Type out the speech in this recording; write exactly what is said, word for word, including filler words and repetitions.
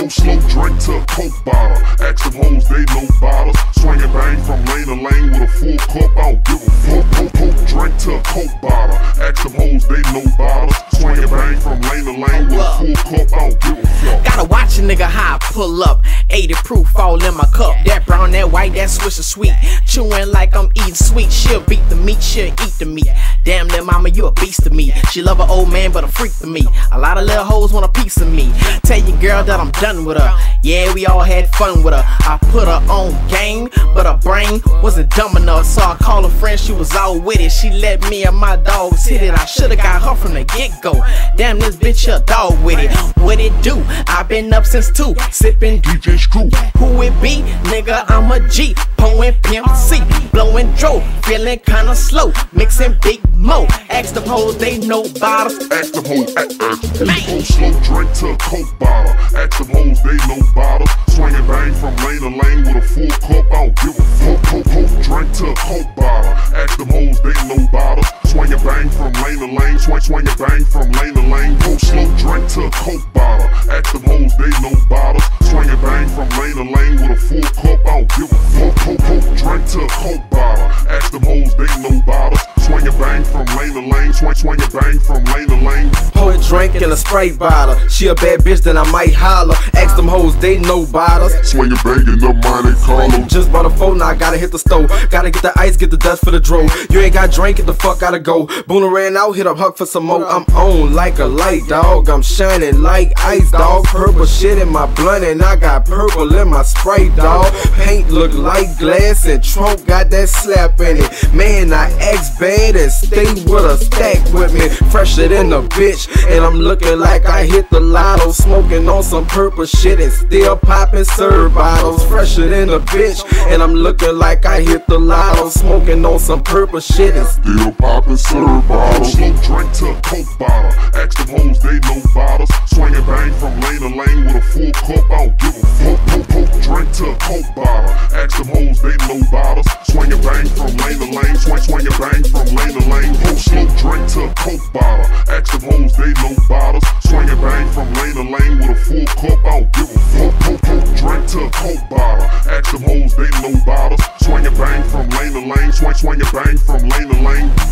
Go slow, drink to a coke bottle. Ask them hoes, they know bottles. Swing and bang from lane to lane with a full cup. I don't give a fuck. Coke, coke, drink to a coke bottle. Ask them hoes, they know bottles. Swing and bang from lane to lane with a full cup. I don't give a fuck. Gotta watch a nigga how I pull up. eighty proof all in my cup. That brown, that white, that Swisher Sweet. Chewing like I'm eating sweet. She'll beat the meat, she'll eat the meat. Damn, little mama, you a beast to me. She love an old man, but a freak to me. A lot of little hoes want a piece of me. Tell your girl that I'm done with her. Yeah, we all had fun with her. I put her on game, but her brain wasn't dumb enough. So I called her friend, she was all with it. She let me and my dogs hit it. I should've got her from the get-go. Damn, this bitch a dog with it. What it do? I been up since two, sippin' D J Screw. Who it be? Nigga, I'm a G. Poin' Pimp C. Blowin' dro. Feelin' kinda slow. Mixin' Big Mo. Ask the hoes, they know bottles. Ask them hoes, ask them hoes. Go slow, drink to a coke bottle. Ask them hoes, they know bottles. Swing and bang from lane to lane with a full cup. I don't give a fuck. Coke, coke, drink to a coke bottle. Ask them hoes, they know bottles. Swing and bang from lane to lane. Swing, swing and bang from lane to lane. Go slow, drink to a coke bottle. Ask them hoes, they know bottles. Swing and bang from lane to lane with a full cup. I don't give a fuck. Coke, coke, drink to a coke bottle. Ask them hoes, they know bottles. Swing and bang from lane to lane. Swing, swing and bang from lane to lane. Pour a drink in a Sprite bottle. She a bad bitch, then I might holler. Ask them hoes, they know bottles. Swing and bang in the Monte Carlo. Just bought a phone, now I gotta hit the stove. Gotta get the ice, get the dust for the dro. You ain't got drink, get the fuck gotta go. Boona ran out, hit up Huck for some more. I'm on like a light, dog. I'm shining like ice, dog. Purple shit in my blunt, and I got purple in my Sprite, dog. Paint look like glass, and trunk got that slap in it. Man, I act bad and stay with a stack with me. Fresher than a bitch, and I'm looking like I hit the lotto. Smoking on some purple shit and still popping serve bottles. Fresher than a bitch, and I'm looking like I hit the lotto. Smoking on some purple shit and still popping serve bottles. Slow drink to a coke bottle. Ask them hoes, they know bottles. Swing and bang from lane to lane with a full cup. I don't give a fuck. Coke, coke, drink to a coke bottle. Ask them hoes, they know bottles. Swing and bang from lane to lane. Swing, swing and bang from lane to lane. Go slow drink to a coke bottle. Ask them hoes, they know bottles. Swing and bang from lane to lane with a full cup. I don't give a fuck. Coke, coke, drink to a coke bottle. Ask them hoes, they know bottles. Swing and bang from lane to lane. Swing, swing and bang from lane to lane.